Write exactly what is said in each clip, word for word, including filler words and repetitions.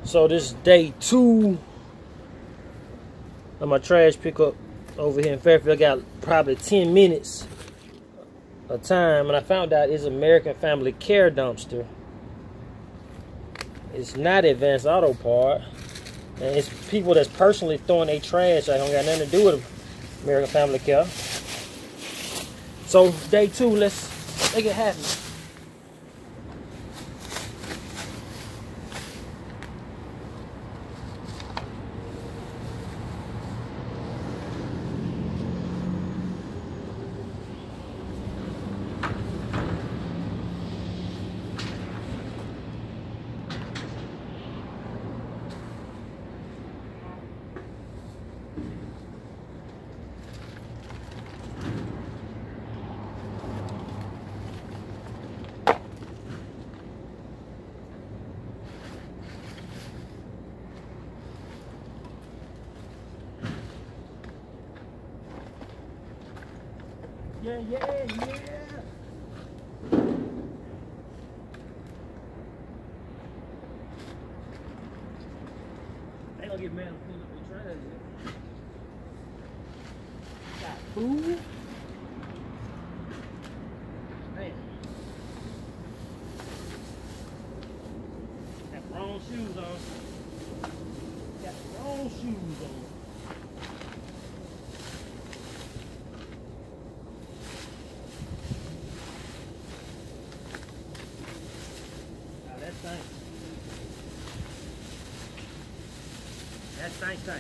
So this is day two of my trash pickup over here in Fairfield. I got probably ten minutes of time, and I found out it's American Family Care dumpster. It's not Advanced Auto Part, and it's people that's personally throwing their trash. I don't got nothing to do with American Family Care. So day two, let's make it happen. Yeah, yeah, yeah. They gonna get mad and pull up their trash. Got food. Man. Got the wrong shoes on. Got the wrong shoes on. That stank stank.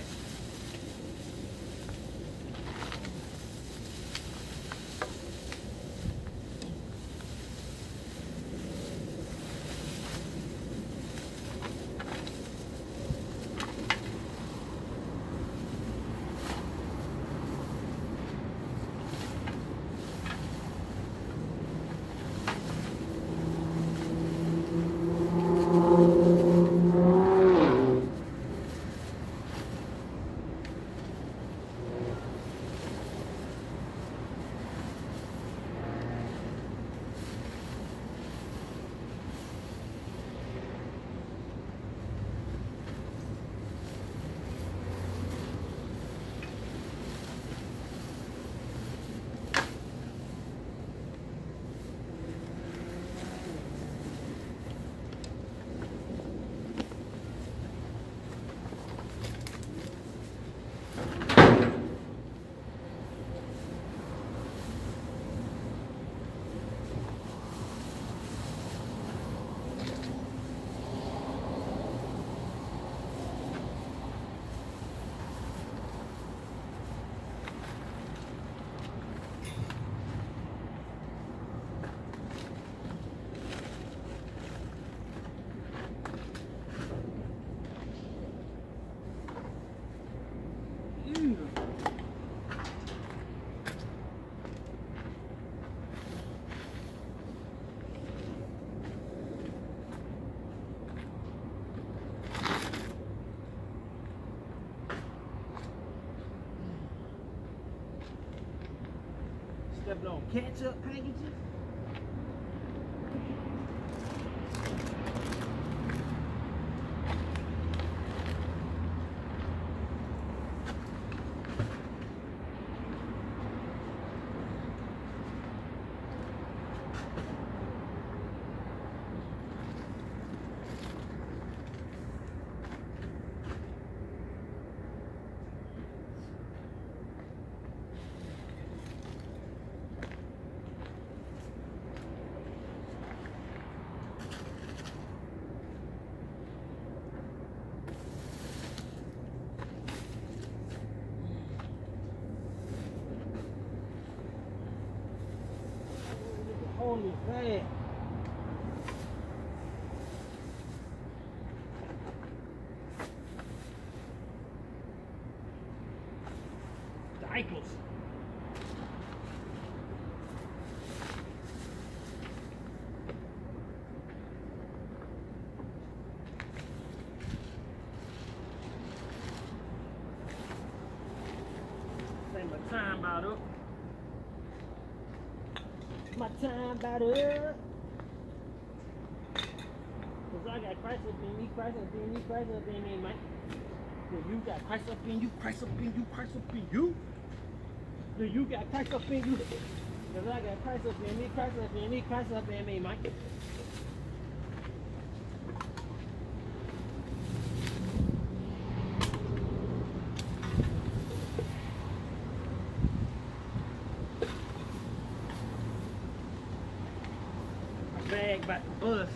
Stepping on ketchup packages. Holy man. Diapers. Say my time about up. My time about up. Cause I got Christ up in me, Christ up in me, Christ up in me, man. Do you got Christ up in you, Christ up in you, Christ up in you? Do you got Christ up in you? Cause I got Christ up in me, Christ up in me, Christ up in me, man. Bag about the bus.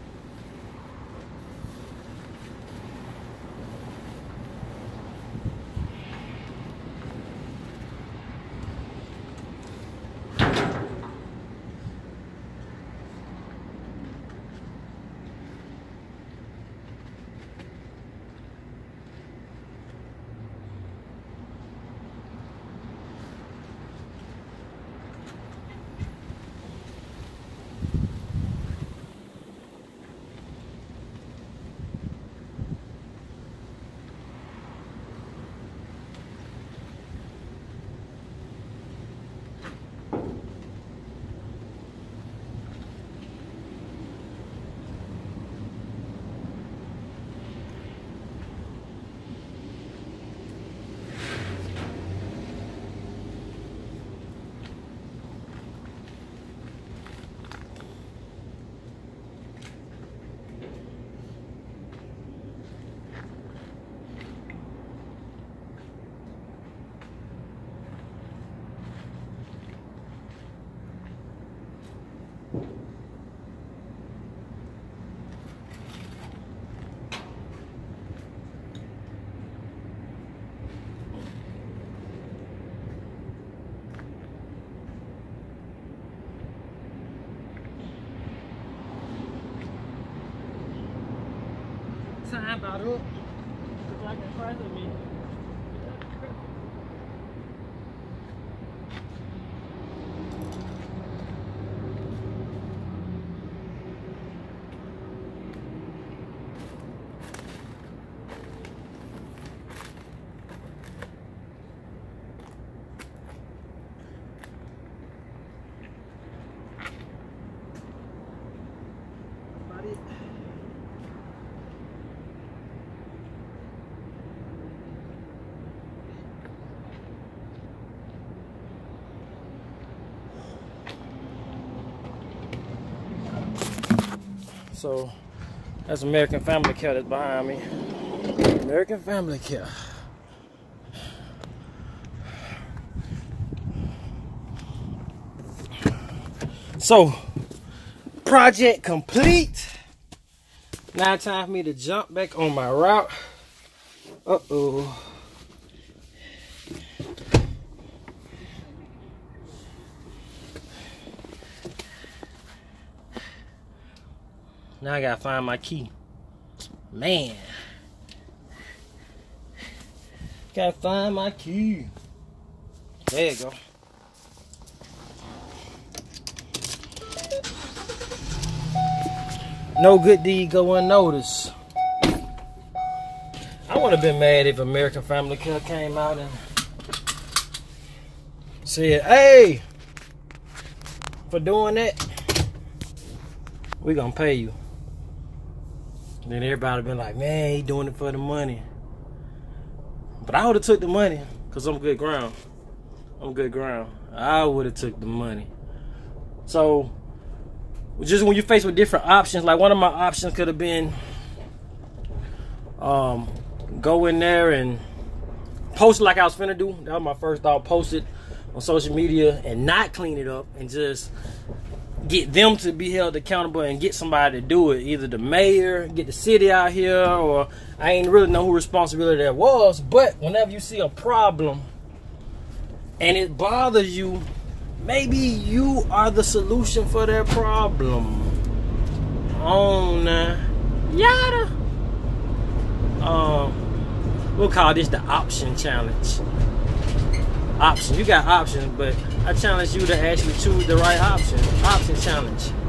Time about up. Looks like a Christ with me. About it. So that's American Family Care that's behind me. American Family Care. So project complete. Now time for me to jump back on my route. Uh-oh. Now I gotta find my key. Man. Gotta find my key. There you go. No good deed go unnoticed. I would have been mad if American Family Care came out and said, hey, for doing that, we gonna pay you. Then everybody been like, man, he doing it for the money. But I would have took the money, because I'm good ground. I'm good ground. I would have took the money. So, just when you're faced with different options, like one of my options could have been um, go in there and post it like I was finna do. That was my first thought, post it on social media and not clean it up and just get them to be held accountable and get somebody to do it. Either the mayor, get the city out here, or I ain't really know who responsibility that was. But whenever you see a problem and it bothers you, maybe you are the solution for that problem. On uh, yada. Um, we'll call this the option challenge. Option. You got options, but I challenge you to actually choose the right option. Option challenge.